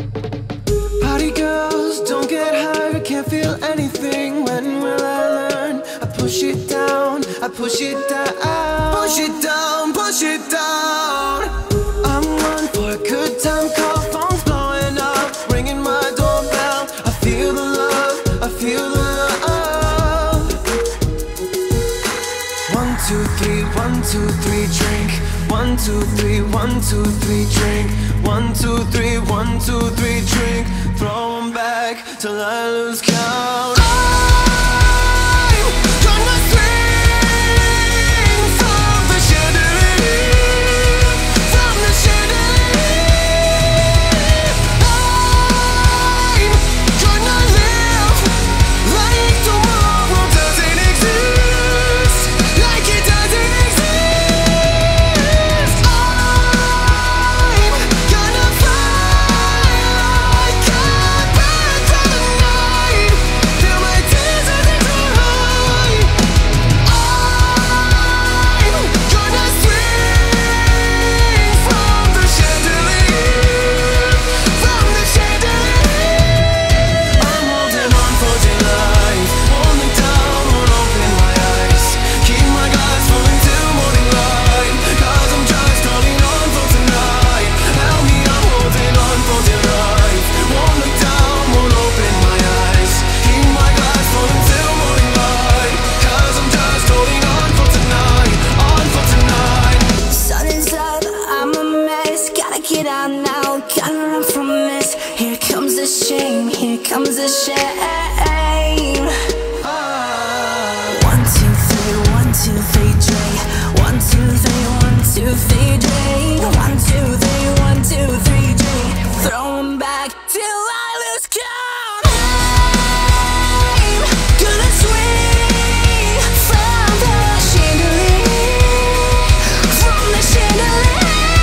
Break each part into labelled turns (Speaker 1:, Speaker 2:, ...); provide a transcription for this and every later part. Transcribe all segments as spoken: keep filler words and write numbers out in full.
Speaker 1: Party girls, don't get high, I can't feel anything. When will I learn? I push it down, I push it down. Push it down, push it down. I'm one for a good time call, phone's blowing up, ringing my doorbell. I feel the love, I feel the love. One, two, three, one, two, three, drink. One, two, three, one, two, three, drink. One, two, three, one, two, three, drink. Throw 'em back till I lose count. I'm gonna swing from the chandelier, from the chandelier. I'm gonna live like tomorrow doesn't exist, like it doesn't exist. I'm gonna fly like a bird through the night, till my tears are dry. I'm gonna swing from the chandelier, from the chandelier. I'm holding on for dear life, won't look down, won't open my eyes. Keep my glass full until morning light, 'cause I'm just holding on for tonight. Help me, I'm holding on for dear life, won't look down, won't open my eyes. Keep my glass full until morning light, 'cause I'm just holding on for tonight, on for tonight.
Speaker 2: Sun is up, I'm a mess. Gotta get out now, gotta run from this. Here comes the shame, here comes the shame. One, two, three, one, two, three, drink. One, two, three, one, two, three, drink. One, two, three, one, two, three, drink. Throw 'em back till I lose count. I'm gonna swing from the chandelier, from the chandelier.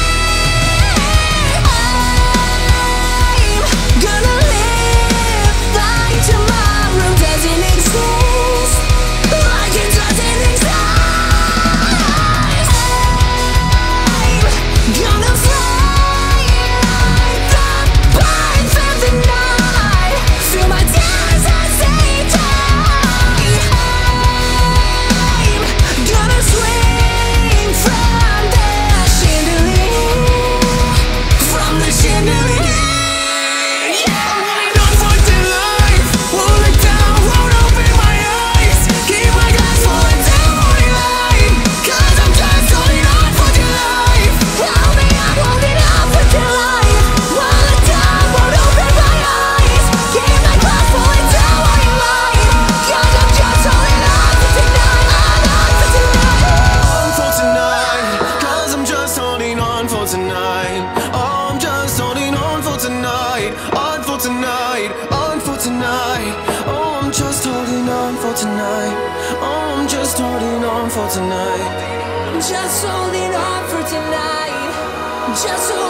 Speaker 2: I'm gonna live like tomorrow doesn't exist, like it doesn't exist. I'm gonna fly like the bird through the night, through my tears as they die. I'm gonna swing from the chandelier, from the chandelier.
Speaker 1: I'm holding on for dear life, won't look down, won't open my eyes. Keep my glass full until morning light, 'cause I'm just holding on for dear life.
Speaker 2: Help me, I'm holding on for dear life. Won't look down, won't open my eyes. Keep my glass full until morning light, 'cause I'm just holding on for tonight, on, on for tonight.
Speaker 1: On for tonight, 'cause I'm just holding on for tonight. Oh, I'm just holding on for tonight, on for tonight, on for tonight. Oh, I'm just holding on for tonight. Oh, I'm just holding on for tonight.
Speaker 2: Just holding on for tonight. Just holding